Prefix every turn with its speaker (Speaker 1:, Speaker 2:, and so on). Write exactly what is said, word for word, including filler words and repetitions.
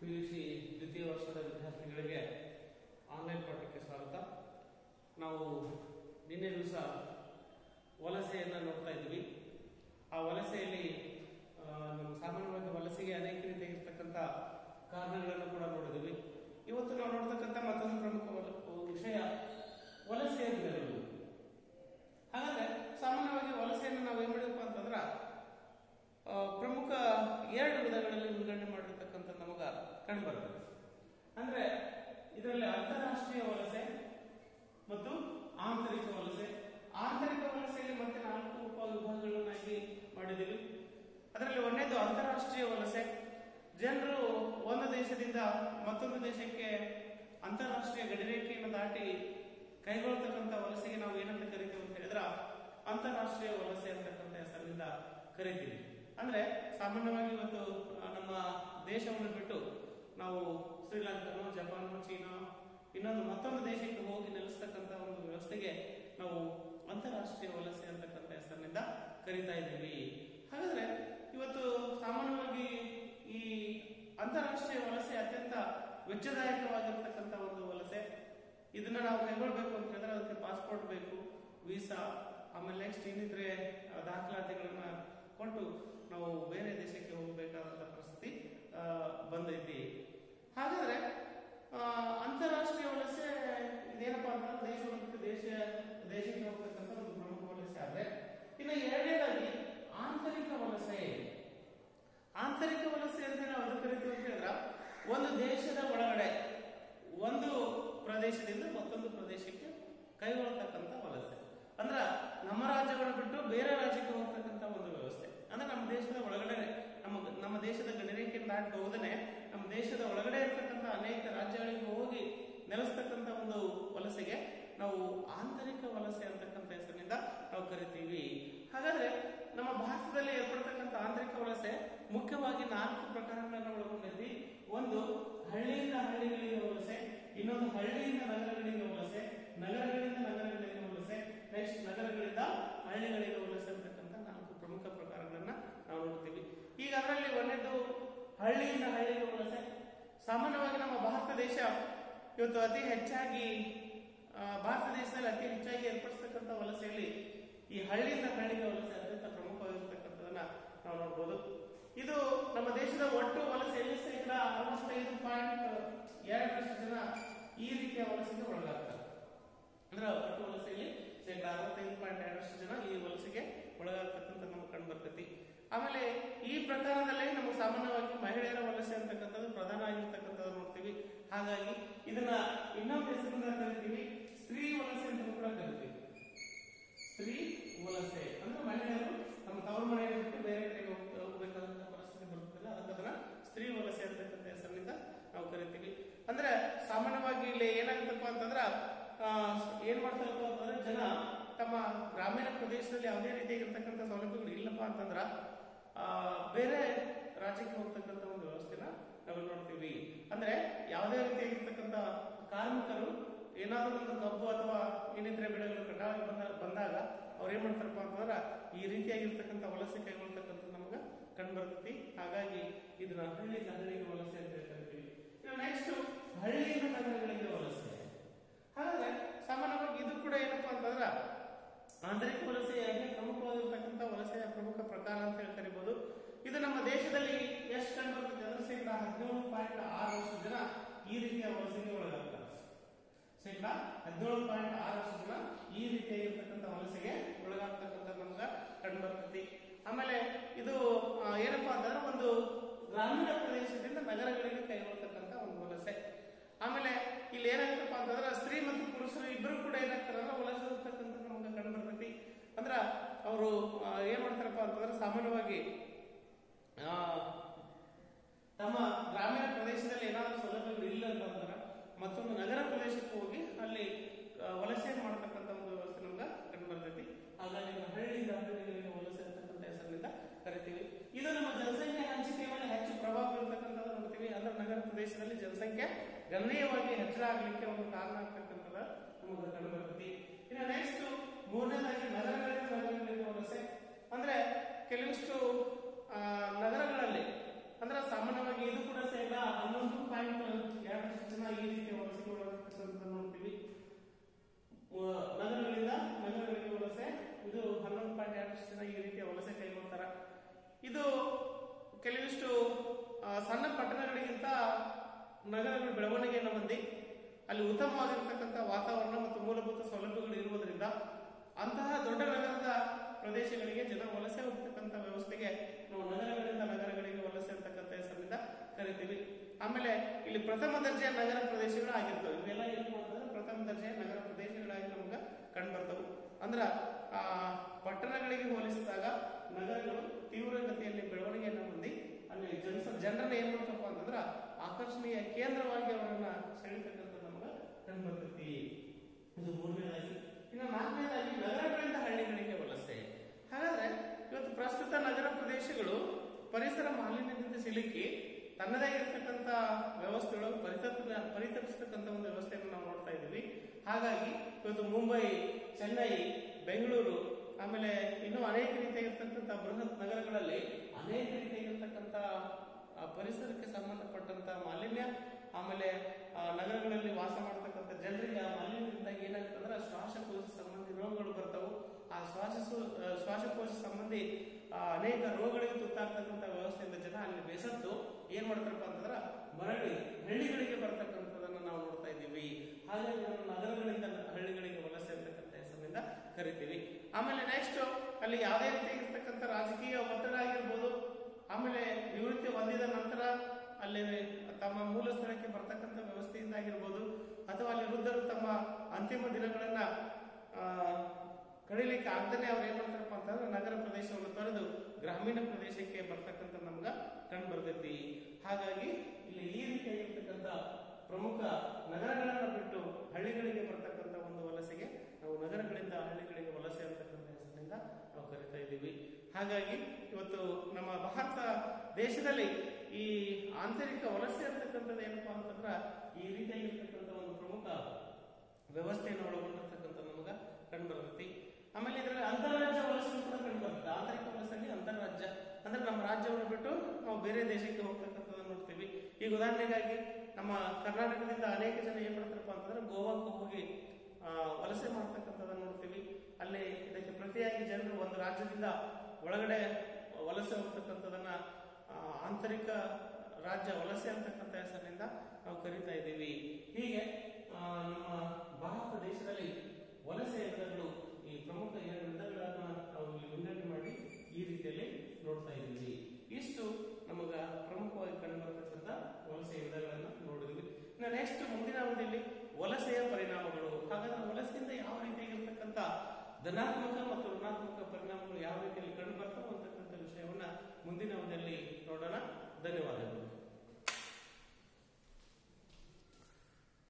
Speaker 1: PUC ದ್ವಿತೀಯ ವರ್ಷದ ವಿದ್ಯಾರ್ಥಿಗಳಿಗೆ ಆನ್ಲೈನ್ ಪಾಠಕ್ಕೆ ಸ್ವಾಗತ. ನಾವು ನಿನ್ನೆ ದಿವಸ ವಲಸೆಯನ್ನು ನೋಡ್ತಾ ಇದ್ವಿ. ಆ ವಲಸೆಯಲ್ಲಿ ನಮ್ಮ ಸಾಮಾನ್ಯವಾಗಿ ವಲಸೆಗೆ ಅನೇಕ ರೀತಿಯಾಗಿರ್ತಕ್ಕಂಥ ಕಾರಣಗಳನ್ನು ಕೂಡ ನೋಡಿದ್ವಿ. ಇವತ್ತು ನಾವು ನೋಡ್ತಕ್ಕಂಥ ಮತ್ತೊಂದು ಪ್ರಮುಖ ವಿಷಯ ವಲಸೆಯ ವಿಧಗಳು. ಹಾಗಾದ್ರೆ ಸಾಮಾನ್ಯವಾಗಿ ವಲಸೆಯನ್ನು ನಾವು ಏನ್ ಮಾಡಬೇಕು ಅಂತಂದ್ರ ಪ್ರಮುಖ ಎರಡು ವಿಧಗಳಲ್ಲಿ ವಿಂಗಡಣೆ ಮಾಡಿರ್ತಕ್ಕಂಥ ನಮಗ ಕಂಡುಬರ್ತದೆ. ಅಂದ್ರೆ ಇದರಲ್ಲಿ ಅಂತಾರಾಷ್ಟ್ರೀಯ ವಲಸೆ ಮತ್ತು ಆಂತರಿಕ ವಲಸೆ. ಆಂತರಿಕ ವಲಸೆಯಲ್ಲಿ ಮತ್ತೆ ನಾಲ್ಕು ಉಪ ವಿಭಾಗಗಳನ್ನಾಗಿ ಮಾಡಿದ್ದೀವಿ. ಅದರಲ್ಲಿ ಒಂದೇದು ಅಂತಾರಾಷ್ಟ್ರೀಯ ವಲಸೆ. ಜನರು ಒಂದು ದೇಶದಿಂದ ಮತ್ತೊಂದು ದೇಶಕ್ಕೆ ಅಂತಾರಾಷ್ಟ್ರೀಯ ಗಡಿರೇಖೆಯನ್ನು ದಾಟಿ ಕೈಗೊಳ್ಳತಕ್ಕಂಥ ವಲಸೆಗೆ ನಾವು ಏನಂತ ಕರಿತೀವಿ ಅಂತ ಹೇಳಿದ್ರ ಅಂತಾರಾಷ್ಟ್ರೀಯ ವಲಸೆ ಅಂತಕ್ಕಂಥ ಹೆಸರಿನಿಂದ ಕರಿತೀವಿ. ಅಂದ್ರೆ ಸಾಮಾನ್ಯವಾಗಿ ಇವತ್ತು ನಮ್ಮ ದೇಶವನ್ನು ಬಿಟ್ಟು ನಾವು ಶ್ರೀಲಂಕಾನು, ಜಪಾನು, ಚೀನಾ, ಇನ್ನೊಂದು ಮತ್ತೊಂದು ದೇಶಕ್ಕೆ ಹೋಗಿ ನೆಲೆಸ್ತಕ್ಕಂಥ ಒಂದು ವ್ಯವಸ್ಥೆಗೆ ನಾವು ಅಂತಾರಾಷ್ಟ್ರೀಯ ವಲಸೆ ಅಂತಕ್ಕಂಥ ಹೆಸರಿನಿಂದ ಕರಿತಾ ಇದ್ದೀವಿ. ಹಾಗಾದ್ರೆ ಇವತ್ತು ಸಾಮಾನ್ಯವಾಗಿ ಈ ಅಂತಾರಾಷ್ಟ್ರೀಯ ವಲಸೆ ಅತ್ಯಂತ ವೆಚ್ಚದಾಯಕವಾಗಿರ್ತಕ್ಕಂಥ ಒಂದು ವಲಸೆ. ಇದನ್ನ ನಾವು ಕೈಗೊಳ್ಬೇಕು ಅಂತ ಹೇಳಿದ್ರೆ ಅದಕ್ಕೆ ಪಾಸ್ಪೋರ್ಟ್ ಬೇಕು, ವೀಸಾ, ಆಮೇಲೆ ನೆಕ್ಸ್ಟ್ ಇನ್ನಿತರೆ ದಾಖಲಾತಿಗಳನ್ನ ಕೊಟ್ಟು ನಾವು ಬೇರೆ ದೇಶಕ್ಕೆ ಹೋಗಬೇಕಾದಂತ ಪರಿಸ್ಥಿತಿ ಬಂದೈತಿ. ಹಾಗಾದ್ರೆ ಅಂತಾರಾಷ್ಟ್ರೀಯ ವಲಸೆ ಇದೇನಪ್ಪಾ ಅಂತಂದ್ರೆ ದೇಶವನ್ನು ಬಿಟ್ಟು ದೇಶ ದೇಶಕ್ಕೆ ಹೋಗ್ತಕ್ಕಂಥ ಒಂದು ಪ್ರಮುಖ ವಲಸೆ. ಆದ್ರೆ ಇನ್ನು ಎರಡನೇದಾಗಿ ಆಂತರಿಕ ವಲಸೆ. ಆಂತರಿಕ ವಲಸೆ ಅಂತ ನಾವು ಅದು ಕರಿತೀವಿ ಅಂತ ಹೇಳಿದ್ರ ಒಂದು ದೇಶದ ಒಳಗಡೆ ಒಂದು ಪ್ರದೇಶದಿಂದ ಮತ್ತೊಂದು ಪ್ರದೇಶಕ್ಕೆ ಕೈಗೊಳ್ಳತಕ್ಕಂಥ ವಲಸೆ. ಅಂದ್ರ ನಮ್ಮ ರಾಜ್ಯವನ್ನು ಬಿಟ್ಟು ಬೇರೆ ರಾಜ್ಯಕ್ಕೆ ಹೋಗ್ತಕ್ಕಂಥ ಒಂದು ವ್ಯವಸ್ಥೆ. ಅಂದ್ರೆ ನಮ್ಮ ದೇಶದ ಒಳಗಡೆ ನಮ್ಮ ನಮ್ಮ ದೇಶದ ಗಡಿರೇಖೆಯನ್ನು ದಾಟಿ ಹೋಗದೇನೆ ನಮ್ಮ ದೇಶದ ಒಳಗಡೆ ಇರ್ತಕ್ಕಂಥ ಅನೇಕ ರಾಜ್ಯಗಳಿಗೆ ಹೋಗಿ ನೆಲೆಸ್ತಕ್ಕಂಥ ಒಂದು ವಲಸೆಗೆ ನಾವು ಆಂತರಿಕ ವಲಸೆ ಅಂತಕ್ಕಂಥ ಹೆಸರಿನಿಂದ ನಾವು ಕರಿತೀವಿ. ಹಾಗಾದ್ರೆ ನಮ್ಮ ಭಾರತದಲ್ಲಿ ಏರ್ಪಡ್ತಕ್ಕಂಥ ಆಂತರಿಕ ವಲಸೆ ಮುಖ್ಯವಾಗಿ ನಾಲ್ಕು ಪ್ರಕಾರಗಳನ್ನು ಒಳಗೊಂಡಿದ್ವಿ. ಒಂದು ಹಳ್ಳಿಯಿಂದ ಹಳ್ಳಿಗಳಿಗೆ ವಲಸೆ, ಇನ್ನೊಂದು ಹಳ್ಳಿಯಿಂದ ನಗರಗಳಿಗೆ ವಲಸೆ, ನಗರಗಳಿಂದ ನಗರಗಳಿಗೆ ವಲಸೆ, ನೆಕ್ಸ್ಟ್ ನಗರಗಳಿಂದ ಹಳ್ಳಿಗಳಿಗೆ ವಲಸೆ ಅಂತಕ್ಕಂಥ ನಾಲ್ಕು ಪ್ರಮುಖ ಪ್ರಕಾರಗಳನ್ನ ನಾವು ನೋಡ್ತೀವಿ. ಈಗ ಅದರಲ್ಲಿ ಒಂದೇದು ಹಳ್ಳಿಯಿಂದ ಹಳ್ಳಿಗೆ ವಲಸೆ. ಸಾಮಾನ್ಯವಾಗಿ ನಮ್ಮ ಭಾರತ ದೇಶ ಇವತ್ತು ಅತಿ ಹೆಚ್ಚಾಗಿ ಭಾರತ ದೇಶದಲ್ಲಿ ಅತಿ ಹೆಚ್ಚಾಗಿ ಏರ್ಪಡಿಸತಕ್ಕಂಥ ವಲಸೆಯಲ್ಲಿ ಈ ಹಳ್ಳಿಯಿಂದ ಹಳ್ಳಿಗೆ ವಲಸೆ ಅತ್ಯಂತ ಪ್ರಮುಖವಾಗಿರ್ತಕ್ಕಂಥದನ್ನ ನಾವು ನೋಡ್ಬೋದು. ಇದು ನಮ್ಮ ದೇಶದ ಒಟ್ಟು ವಲಸೆಯಲ್ಲಿ ಶೇಕಡ ಅರವತ್ತೈದು ಪಾಯಿಂಟ್ ಎರಡರಷ್ಟು ಜನ ಈ ರೀತಿಯ ವಲಸೆಗೆ ಒಳಗಾಗ್ತಾರೆ. ಅಂದ್ರೆ ಒಟ್ಟು ವಲಸೆಯಲ್ಲಿ ಶೇಕಡ ಅರವತ್ತೈದು ಪಾಯಿಂಟ್ ಎರಡರಷ್ಟು ಜನ ಈ ವಲಸೆಗೆ ಒಳಗಾಗ್ತಕ್ಕಂಥ ನಮ್ಗೆ ಕಂಡು ಬರ್ತೈತಿ. ಆಮೇಲೆ ಈ ಪ್ರಕಾರದಲ್ಲಿ ನಮಗೆ ಸಾಮಾನ್ಯವಾಗಿ ಮಹಿಳೆಯರ ವಲಸೆ ಅಂತಕ್ಕಂಥದ್ದು ಪ್ರಧಾನ ಆಗಿರ್ತಕ್ಕಂಥದ್ದು ನೋಡ್ತೀವಿ. ಹಾಗಾಗಿ ಇದನ್ನ ಇನ್ನೊಂದು ಹೆಸರಿಂದ ಕರಿತೀವಿ ಸ್ತ್ರೀ ವಲಸೆ ಅಂತ ಕೂಡ ಕರಿತೀವಿ. ಸ್ತ್ರೀ ವಲಸೆ ಅಂದ್ರೆ ಮಹಿಳೆಯರು ತಮ್ಮ ತವರು ಮನೆಯನ್ನು ಬಿಟ್ಟು ಬೇರೆ ಕಡೆಗೆ ಹೋಗಬೇಕಾದಂತ ಪರಿಸ್ಥಿತಿ ಬರುತ್ತಲ್ಲ, ಅದನ್ನ ಸ್ತ್ರೀ ವಲಸೆ ಅಂತಕ್ಕಂಥ ಹೆಸರಿನಿಂದ ನಾವು ಕರಿತೀವಿ. ಅಂದ್ರೆ ಸಾಮಾನ್ಯವಾಗಿ ಇಲ್ಲಿ ಏನಾಗುತ್ತಪ್ಪ ಅಂತಂದ್ರ ಏನ್ ಮಾಡ್ತಾರಪ್ಪ ಅಂತಂದ್ರೆ ಜನ ತಮ್ಮ ಗ್ರಾಮೀಣ ಪ್ರದೇಶದಲ್ಲಿ ಯಾವುದೇ ರೀತಿಯಾಗಿರ್ತಕ್ಕಂಥ ಸೌಲಭ್ಯಗಳು ಇಲ್ಲಪ್ಪ ಅಂತಂದ್ರ ಆ ಬೇರೆ ರಾಜ್ಯಕ್ಕೆ ಹೋಗ್ತಕ್ಕಂಥ ಒಂದು ವ್ಯವಸ್ಥೆನ ನಾವು ನೋಡ್ತೀವಿ. ಅಂದ್ರೆ ಯಾವುದೇ ರೀತಿಯಾಗಿರ್ತಕ್ಕಂಥ ಕಾರ್ಮಿಕರು ಏನಾದ್ರೂ ಒಂದು ಕಬ್ಬು ಅಥವಾ ಇನ್ನಿತರೆ ಬೆಳೆಗಳು ಕಟಾವಿಗೆ ಬಂದ ಬಂದಾಗ ಅವ್ರು ಏನ್ ಮಾಡ್ತಾರಪ್ಪ ಅಂತಂದ್ರ ಈ ರೀತಿಯಾಗಿರ್ತಕ್ಕಂಥ ವಲಸೆ ಕೈಗೊಳ್ತಕ್ಕಂಥ ನಮಗ ಕಂಡು ಬರ್ತೈತಿ. ಹಾಗಾಗಿ ಇದನ್ನ ಹಳ್ಳಿಯಿಂದ ಹಳ್ಳಿಗೆ ವಲಸೆ ಅಂತ ಕರಿತೀವಿ. ನೆಕ್ಸ್ಟ್ ಹಳ್ಳಿಯಿಂದ ನಗರಗಳಿಗೆ ವಲಸೆ. ಹಾಗಾದ್ರೆ ಸಾಮಾನ್ಯವಾಗಿ ಇದು ಕೂಡ ಏನಪ್ಪಾ ಅಂತಂದ್ರ ಆಂತರಿಕ ವಲಸೆಯಾಗಿ ಪ್ರಮುಖವಾಗಿರ್ತಕ್ಕಂಥ ವಲಸೆಯ ಪ್ರಮುಖ ಪ್ರಕಾರ ಅಂತ ಹೇಳಿ ಕರಿಬಹುದು. ಇದು ನಮ್ಮ ದೇಶದಲ್ಲಿ ಎಷ್ಟು ಕಂಡು ಬರ್ತದೆ ಅಂದ್ರೆ ಶೇಕಡ ಹದಿನೇಳು ಪಾಯಿಂಟ್ ಆರರಷ್ಟು ಜನ ಈ ರೀತಿಯ ವಲಸೆಗೆ ಒಳಗಾಗ್ತಾರೆ. ಶೇಕಡ ಹದಿನೇಳು ಪಾಯಿಂಟ್ ಆರರಷ್ಟು ಜನ ಈ ರೀತಿಯಾಗಿರ್ತಕ್ಕಂಥ ವಲಸೆಗೆ ಒಳಗಾಗ್ತಕ್ಕಂಥ ನಮ್ಗ ಕಂಡು ಬರ್ತೈತಿ. ಆಮೇಲೆ ಇದು ಏನಪ್ಪಾ ಅಂತಂದ್ರೆ ಒಂದು ಗ್ರಾಮೀಣ ಪ್ರದೇಶದಿಂದ ನಗರಗಳಿಗೆ ಕೈಗೊಳ್ಳತಕ್ಕಂಥ ಒಂದು ವಲಸೆ. ಆಮೇಲೆ ಇಲ್ಲಿ ಏನಾಗ್ತಪ್ಪ ಅಂತಂದ್ರೆ ಸ್ತ್ರೀ ಮತ್ತು ಪುರುಷರು ಇಬ್ಬರು ಕೂಡ ಏನಾಗ್ತಾರಲ್ಲ ವಲಸೆ ಹೋಗ್ತಕ್ಕಂಥ ನಮ್ಗೆ ಕಂಡು ಬರ್ತೈತಿ. ಅಂದ್ರ ಅವರು ಏನ್ ಮಾಡ್ತಾರಪ್ಪ ಅಂತಂದ್ರೆ ಸಾಮಾನ್ಯವಾಗಿ ಆ ತಮ್ಮ ಗ್ರಾಮೀಣ ಪ್ರದೇಶದಲ್ಲಿ ಏನಾದ್ರೂ ಸೌಲಭ್ಯಗಳು ಇಲ್ಲ ಅಂತಂದ್ರ ಮತ್ತೊಂದು ನಗರ ಪ್ರದೇಶಕ್ಕೆ ಹೋಗಿ ಅಲ್ಲಿ ವಲಸೆ ಮಾಡತಕ್ಕಂಥ ಒಂದು ವ್ಯವಸ್ಥೆ ನಮ್ಗೆ ಕಂಡು ಬರ್ತೈತಿ. ಹಾಗಾಗಿ ಹಳ್ಳಿಯಿಂದ ಹಳ್ಳಿಗಳಿಗೆ ವಲಸೆ ಅಂತಕ್ಕಂಥ ಹೆಸರಿನಿಂದ ಕರಿತೀವಿ. ಇದು ನಮ್ಮ ಜನಸಂಖ್ಯೆ ಹಂಚಿಕೆ ಮೇಲೆ ಹೆಚ್ಚು ಪ್ರಭಾವ ಬೀರ್ತಕ್ಕಂಥದ್ದು ನೋಡ್ತೀವಿ. ಅಂದ್ರೆ ನಗರ ಪ್ರದೇಶದಲ್ಲಿ ಜನಸಂಖ್ಯೆ ಗಣನೀಯವಾಗಿ ಹೆಚ್ಚಳ ಆಗ್ಲಿಕ್ಕೆ ಒಂದು ಕಾರಣ ಆಗ್ತಕ್ಕಂಥದ್ದು ನಮಗೆ ಕಂಡು ಬರ್ತೈತಿ. ಇನ್ನು ನೆಕ್ಸ್ಟ್ ಮೂರನೇದಾಗಿ ನಗರಗಳಿಂದ ನಗರಗಳಿಗೆ ವಲಸೆ. ಅಂದ್ರೆ ಕೆಲವಿಷ್ಟು ನಗರಗಳಲ್ಲಿ ಅಂದ್ರೆ ಸಾಮಾನ್ಯವಾಗಿ ಇದು ಕೂಡ ಸೇರಿದ ಹನ್ನೊಂದು ಕೆಲವಿಷ್ಟು ಆ, ಸಣ್ಣ ಪಟ್ಟಣಗಳಿಗಿಂತ ನಗರಗಳ ಬೆಳವಣಿಗೆಯನ್ನು ಹೊಂದಿ ಅಲ್ಲಿ ಉತ್ತಮವಾಗಿರ್ತಕ್ಕಂಥ ವಾತಾವರಣ ಮತ್ತು ಮೂಲಭೂತ ಸೌಲಭ್ಯಗಳು ಇರುವುದರಿಂದ ಅಂತಹ ದೊಡ್ಡ ನಗರದ ಪ್ರದೇಶಗಳಿಗೆ ಜನ ವಲಸೆ ಹೋಗ್ತಕ್ಕಂಥ ವ್ಯವಸ್ಥೆಗೆ ನಾವು ನಗರಗಳಿಂದ ನಗರಗಳಿಗೆ ವಲಸೆ ಇರ್ತಕ್ಕಂಥ ಹೆಸರಿನಿಂದ ಕರಿತೀವಿ. ಆಮೇಲೆ ಇಲ್ಲಿ ಪ್ರಥಮ ದರ್ಜೆಯ ನಗರ ಪ್ರದೇಶಗಳು ಆಗಿರ್ತವೆ. ಇವೆಲ್ಲ ಏನು ಅಂತಂದ್ರೆ ಪ್ರಥಮ ದರ್ಜೆಯ ನಗರ ಪ್ರದೇಶಗಳಾಗಿ ನಮ್ಗೆ ಕಂಡು ಬರ್ತವೆ. ಅಂದ್ರ ಆ ಪಟ್ಟಣಗಳಿಗೆ ಹೋಲಿಸಿದಾಗ ನಗರಗಳು ತೀವ್ರಗತಿಯಲ್ಲಿ ಬೆಳವಣಿಗೆಯನ್ನು ಹೊಂದಿ ಅಲ್ಲಿ ಜನ ಜನರನ್ನ ಏನ್ ಮಾಡ್ತಪ್ಪ ಅಂತಂದ್ರ ಆಕರ್ಷಣೀಯ ಕೇಂದ್ರವಾಗಿ ಅವರನ್ನ ಸೆಳೀತಕ್ಕಂಥ ನಮ್ಗೆ ಕಂಡು ಬರ್ತೈತಿ. ಇದು ಮೂರನೇದಾಗಿ. ಇನ್ನು ನಾಲ್ಕನೇದಾಗಿ ನಗರಗಳಿಂದ ಹಳ್ಳಿಗಳಿಗೆ ವಲಸೆ. ಹಾಗಾದ್ರೆ ಇವತ್ತು ಪ್ರಸ್ತುತ ನಗರ ಪ್ರದೇಶಗಳು ಪರಿಸರ ಮಾಲಿನ್ಯದಿಂದ ಸಿಲುಕಿ ತನ್ನದೇ ಇರತಕ್ಕಂತ ವ್ಯವಸ್ಥೆಗಳು ಪರಿತಪ್ ಪರಿತಪಿಸತಕ್ಕಂಥ ಒಂದು ವ್ಯವಸ್ಥೆಯನ್ನು ನಾವು ನೋಡ್ತಾ ಇದ್ದೀವಿ. ಹಾಗಾಗಿ ಇವತ್ತು ಮುಂಬೈ, ಚೆನ್ನೈ, ಬೆಂಗಳೂರು, ಆಮೇಲೆ ಇನ್ನೂ ಅನೇಕ ರೀತಿಯಾಗಿರ್ತಕ್ಕಂಥ ಬೃಹತ್ ನಗರಗಳಲ್ಲಿ ಅನೇಕ ರೀತಿಯಾಗಿರ್ತಕ್ಕಂಥ ಪರಿಸರಕ್ಕೆ ಸಂಬಂಧಪಟ್ಟಂತ ಮಾಲಿನ್ಯ, ಆಮೇಲೆ ಆ ನಗರಗಳಲ್ಲಿ ವಾಸ ಮಾಡತಕ್ಕಂಥ ಜನರಿಗೆ ಆ ಮಾಲಿನ್ಯದಿಂದ ಏನಾಗ್ತಂದ್ರೆ ಶ್ವಾಸಕೋಶ ಸಂಬಂಧಿ ರೋಗಗಳು ಬರ್ತಾವು. ಆ ಶ್ವಾಸ ಶ್ವಾಸಕೋಶ ಸಂಬಂಧಿ ಅನೇಕ ರೋಗಗಳಿಗೆ ತುತ್ತಾಗ್ತಕ್ಕಂಥ ವ್ಯವಸ್ಥೆಯಿಂದ ಜನ ಅಲ್ಲಿ ಬೇಸತ್ತು ಏನ್ ಮಾಡ್ತಾರಪ್ಪ ಅಂತಂದ್ರ ಮರಳಿ ಹಳ್ಳಿಗಳಿಗೆ ಬರ್ತಕ್ಕಂಥದನ್ನ ನಾವು ನೋಡ್ತಾ ಇದ್ದೀವಿ. ಹಾಗಾಗಿ ನಾವು ನಗರಗಳಿಂದ ಹಳ್ಳಿಗಳಿಗೆ ವಲಸೆ ಇರ್ತಕ್ಕಂಥ ಹೆಸರಿನಿಂದ ಕರಿತೀವಿ. ಆಮೇಲೆ ನೆಕ್ಸ್ಟ್ ಅಲ್ಲಿ ಯಾವುದೇ ರೀತಿ ಇರ್ತಕ್ಕಂಥ ರಾಜಕೀಯ ಒತ್ತಡ ಆಗಿರ್ಬೋದು, ಆಮೇಲೆ ನಿವೃತ್ತಿ ಹೊಂದಿದ ನಂತರ ಅಲ್ಲಿ ತಮ್ಮ ಮೂಲ ಸ್ಥಳಕ್ಕೆ ಬರ್ತಕ್ಕಂಥ ವ್ಯವಸ್ಥೆಯಿಂದ ಆಗಿರ್ಬೋದು, ಅಥವಾ ಅಲ್ಲಿ ವೃದ್ಧರು ತಮ್ಮ ಅಂತಿಮ ದಿನಗಳನ್ನ ಆ ಕಳೀಲಿಕ್ಕೆ ಆಗದೇ ಅವ್ರು ಏನ್ ಮಾಡ್ತಾರಪ್ಪ ಅಂತಂದ್ರೆ ನಗರ ಪ್ರದೇಶವನ್ನು ತೊರೆದು ಗ್ರಾಮೀಣ ಪ್ರದೇಶಕ್ಕೆ ಬರ್ತಕ್ಕಂಥ ನಮ್ಗ ಕಂಡು ಬರ್ತೈತಿ. ಹಾಗಾಗಿ ಇಲ್ಲಿ ಈ ರೀತಿಯಾಗಿರ್ತಕ್ಕಂಥ ಪ್ರಮುಖ ನಗರಗಳನ್ನ ಬಿಟ್ಟು ಹಳ್ಳಿಗಳಿಗೆ ಬರ್ತಕ್ಕಂಥ ಒಂದು ವಲಸೆಗೆ ನಾವು ನಗರಗಳಿಂದ ಹಳ್ಳಿಗಳಿಗೆ ವಲಸೆ ಅಂತಕ್ಕಂಥ ಹೆಸರಿನಿಂದ ನಾವು ಕರಿತಾ ಇದ್ದೀವಿ. ಹಾಗಾಗಿ ಇವತ್ತು ನಮ್ಮ ಭಾರತ ದೇಶದಲ್ಲಿ ಈ ಆಂತರಿಕ ವಲಸೆ ಅಂತಕ್ಕಂಥದ್ದು ಏನಪ್ಪಾ ಅಂತಂದ್ರ ಈ ರೀತಿಯಾಗಿರ್ತಕ್ಕಂಥ ಒಂದು ಪ್ರಮುಖ ವ್ಯವಸ್ಥೆಯನ್ನು ಒಳಗೊಂಡಿರ್ತಕ್ಕಂಥ ನಮಗ ಕಂಡು ಬರ್ತೈತಿ. ಆಮೇಲೆ ಇದರಲ್ಲಿ ಅಂತಾರಾಜ್ಯ ವಲಸೆ ಕೂಡ ಕಂಡು ಬರುತ್ತೆ. ಆಂತರಿಕ ವಲಸೆಯಲ್ಲಿ ಅಂತಾರಾಜ್ಯ ಅಂದ್ರೆ ನಮ್ಮ ರಾಜ್ಯವನ್ನು ಬಿಟ್ಟು ನಾವು ಬೇರೆ ದೇಶಕ್ಕೆ ಹೋಗ್ತಕ್ಕಂಥದ್ದನ್ನು ನೋಡ್ತೀವಿ. ಈಗ ಉದಾಹರಣೆಗಾಗಿ ನಮ್ಮ ಕರ್ನಾಟಕದಿಂದ ಅನೇಕ ಜನ ಏನ್ ಮಾಡ್ತಾರಪ್ಪ ಅಂತಂದ್ರೆ ಗೋವಾಕ್ಕೆ ಹೋಗಿ ಆ ವಲಸೆ ಮಾಡ್ತಕ್ಕಂಥದ್ದನ್ನು ನೋಡ್ತೀವಿ. ಅಲ್ಲಿ ಇದಕ್ಕೆ ಪ್ರತಿಯಾಗಿ ಜನರು ಒಂದು ರಾಜ್ಯದಿಂದ ಒಳಗಡೆ ವಲಸೆ ಹೋಗ್ತಕ್ಕಂಥದನ್ನ ಆಂತರಿಕ ರಾಜ್ಯ ವಲಸೆ ಅಂತಕ್ಕಂಥ ಹೆಸರಿನಿಂದ ನಾವು ಕರಿತಾ ಇದ್ದೀವಿ. ಹೀಗೆ ನಮ್ಮ ಭಾರತ ದೇಶದಲ್ಲಿ ವಲಸೆ ವಿಧಗಳು ಈ ಪ್ರಮುಖ ಎರಡು ವಿಧಗಳನ್ನ ನಾವು ಇಲ್ಲಿ ವಿಂಗಡಣೆ ಮಾಡಿ ಈ ರೀತಿಯಲ್ಲಿ ನೋಡ್ತಾ ಇದ್ದೀವಿ. ಇಷ್ಟು ನಮಗ ಪ್ರಮುಖವಾಗಿ ಕಂಡು ಬರ್ತಕ್ಕಂಥ ವಲಸೆಯ ವಿಧಗಳನ್ನ ನೋಡಿದ್ವಿ. ಇನ್ನು ನೆಕ್ಸ್ಟ್ ಮುಂದಿನ ಅವಧಿಯಲ್ಲಿ ವಲಸೆಯ ಪರಿಣಾಮಗಳು. ಹಾಗಾದ್ರೆ ವಲಸೆಯಿಂದ ಯಾವ ರೀತಿಯಾಗಿರ್ತಕ್ಕಂಥ ಧನಾತ್ಮಕ ಮತ್ತು ಋಣಾತ್ಮಕ ಪರಿಣಾಮಗಳು ಯಾವ ರೀತಿಯಲ್ಲಿ ಕಂಡು ಬರ್ತಾವ ಅಂತಕ್ಕಂಥ ವಿಷಯವನ್ನ ಮುಂದಿನ ಅವಧಿಯಲ್ಲಿ